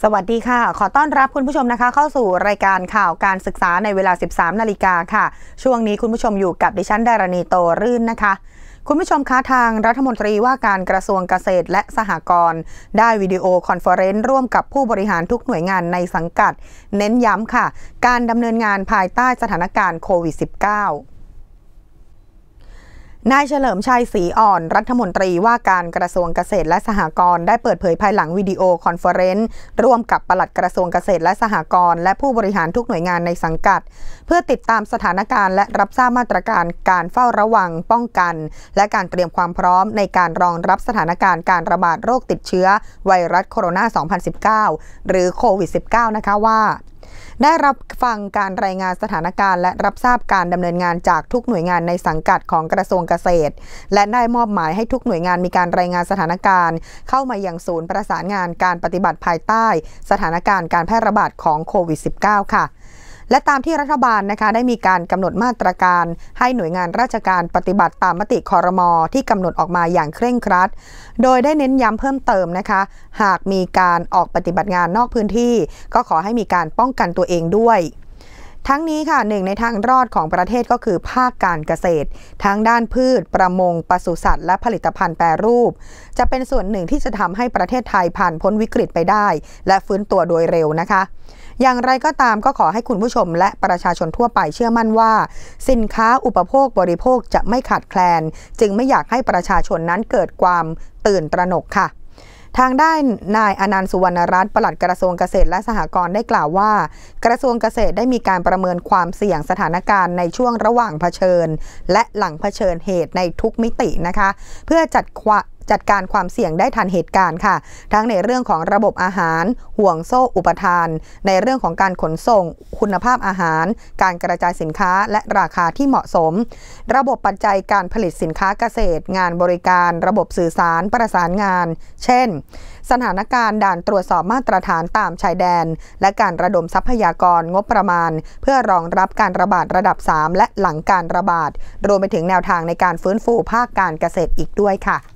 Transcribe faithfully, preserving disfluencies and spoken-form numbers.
สวัสดีค่ะขอต้อนรับคุณผู้ชมนะคะเข้าสู่รายการข่าวการศึกษาในเวลา สิบสามนาฬิกาค่ะช่วงนี้คุณผู้ชมอยู่กับดิฉันดารณีโตรื่นนะคะคุณผู้ชมคะทางรัฐมนตรีว่าการกระทรวงเกษตรและสหกรณ์ได้วิดีโอคอนเฟอเรนซ์ร่วมกับผู้บริหารทุกหน่วยงานในสังกัดเน้นย้ำค่ะการดำเนินงานภายใต้สถานการณ์โควิด สิบเก้า นายเฉลิมชัยศรีอ่อนรัฐมนตรีว่าการกระทรวงเกษตรและสหกรณ์ได้เปิดเผยภายหลังวิดีโอคอนเฟอเรนซ์ร่วมกับปลัดกระทรวงเกษตรและสหกรณ์และผู้บริหารทุกหน่วยงานในสังกัดเพื่อติดตามสถานการณ์และรับทราบมาตรการการเฝ้าระวังป้องกันและการเตรียมความพร้อมในการรองรับสถานการณ์การระบาดโรคติดเชื้อไวรัสโคโรนา สองพันสิบเก้า หรือโควิด สิบเก้า นะคะว่าได้รับฟังการรายงานสถานการณ์และรับทราบการดำเนินงานจากทุกหน่วยงานในสังกัดของกระทรวงเกษตรและได้มอบหมายให้ทุกหน่วยงานมีการรายงานสถานการณ์เข้ามายังศูนย์ประสานงานการปฏิบัติภายใต้สถานการณ์การแพร่ระบาดของโควิด สิบเก้า ค่ะและตามที่รัฐบาลนะคะได้มีการกำหนดมาตรการให้หน่วยงานราชการปฏิบัติตามมติครม.ที่กำหนดออกมาอย่างเคร่งครัดโดยได้เน้นย้ำเพิ่มเติมนะคะหากมีการออกปฏิบัติงานนอกพื้นที่ก็ขอให้มีการป้องกันตัวเองด้วยทั้งนี้ค่ะหนึ่งในทางรอดของประเทศก็คือภาคการเกษตรทั้งด้านพืชประมงปศุสัตว์และผลิตภัณฑ์แปรรูปจะเป็นส่วนหนึ่งที่จะทำให้ประเทศไทยผ่านพ้นวิกฤตไปได้และฟื้นตัวโดยเร็วนะคะอย่างไรก็ตามก็ขอให้คุณผู้ชมและประชาชนทั่วไปเชื่อมั่นว่าสินค้าอุปโภคบริโภคจะไม่ขาดแคลนจึงไม่อยากให้ประชาชนนั้นเกิดความตื่นตระหนกค่ะทางด้านนายอนันต์สุวรรณรัตน์ปลัดกระทรวงเกษตรและสหกรณ์ได้กล่าวว่ากระทรวงเกษตรได้มีการประเมินความเสี่ยงสถานการณ์ในช่วงระหว่างเผชิญและหลังเผชิญเหตุในทุกมิตินะคะเพื่อจัดจัดการความเสี่ยงได้ทันเหตุการณ์ค่ะทั้งในเรื่องของระบบอาหารห่วงโซ่อุปทานในเรื่องของการขนส่งคุณภาพอาหารการกระจายสินค้าและราคาที่เหมาะสมระบบปัจจัยการผลิตสินค้าเกษตรงานบริการระบบสื่อสารประสานงานเช่นสถานการณ์ด่านตรวจสอบมาตรฐานตามชายแดนและการระดมทรัพยากรงบประมาณเพื่อรองรับการระบาดระดับสามและหลังการระบาดรวมไปถึงแนวทางในการฟื้นฟูภาคการเกษตรอีกด้วยค่ะ